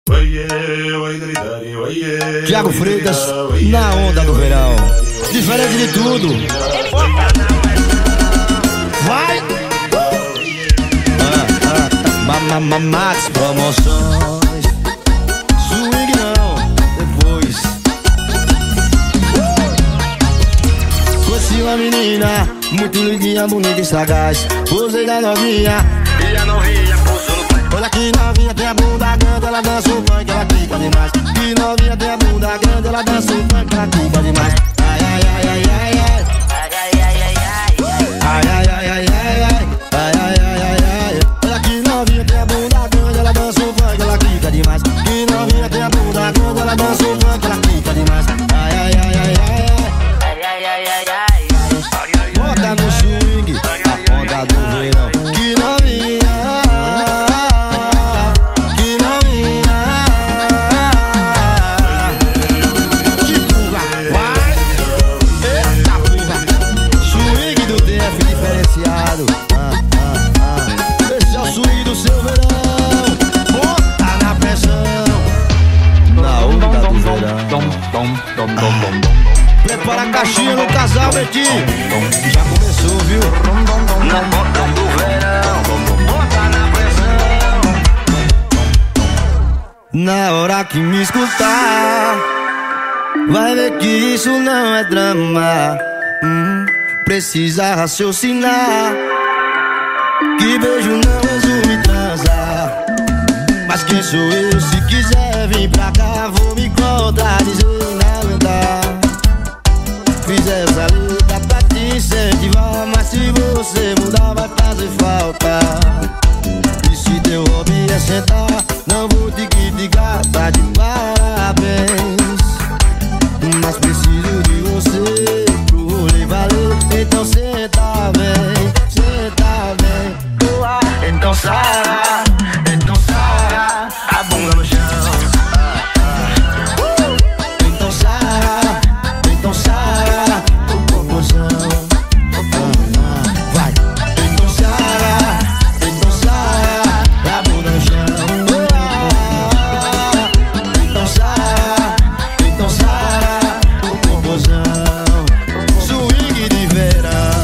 Thiago Freitas, na onda do verão. Diferente de tudo. Vai! Max Promoções. Swing não, depois. Fosse uma menina muito lindinha, bonita e sagaz. Posei da novinha e a novinha posou no pai. Olha que novinha tem a bunda grande, ela dança o funk, ela quica demais. Que novinha tem a bunda grande, ela dança o funk, ela quica demais. Ai, ai, ai, ai, ai, ai. Ai, ai, ai, ai, ai, ai. Ai, ai, ai, ai, ai. Olha que novinha tem a bunda grande, ela dança o funk, ela quica demais. Que novinha tem a bunda grande, ela dança o funk, ela quica demais. Ai, ai, ai, ai, ai, ai. Ai, ai, ai, ai, ai. Bota no swing, a onda do verão. Que novinha, que novinha. Que burra, vai. Eita burra. Swing do DF diferenciado. Esse é o swing do seu verão. Bota na pressão, na onda do verão. Prepara a caixinha no casal, Betinho. Já começou, viu? Na onda do verão. Bota na pressão. Na hora que me escutar, vai ver que isso não é drama. Precisa raciocinar. Que beijo não resume transar. Mas quem sou eu? Se quiser vir pra cá, vou me contradizer e não aguentar. Fiz essa luta pra te incentivar, mas se você mudar vai fazer falta. E se teu hobby é sentar, não vou te criticar, tá de parabéns. Mas preciso de você pro rolê valer. Então senta bem, senta bem. Então sarra, então sarra a bunda no chão. Então sarra, então sarra o popozão. Vai. Então sarra a bunda no chão. Então sarra o popozão. Swing de verão.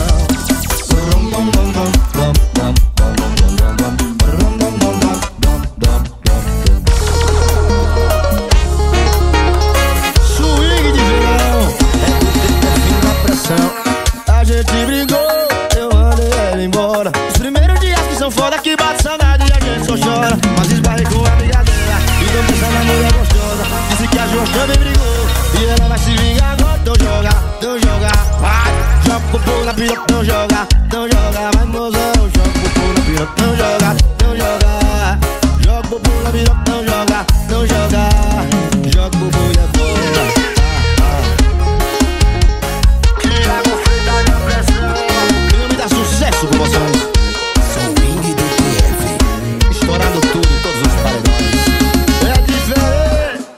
Swing de verão. É fim da pressão. A gente brigou, eu mandei ela embora. Os primeiros dias que são foda, que bate saudade e a gente só chora. Mas esbarrei com a amiga dela e tô pensando na mulher gostosa. Disse que a Jo também brigou e ela vai se vingar agora. Então joga, vai. Joga o popô na piroca, então joga, vai mozão. Joga o popô na piroca, então joga. Joga o popô na piroca, então joga. Joga o popô e é boa. Thiago Freitas na pressão. Ele me dá sucesso com você.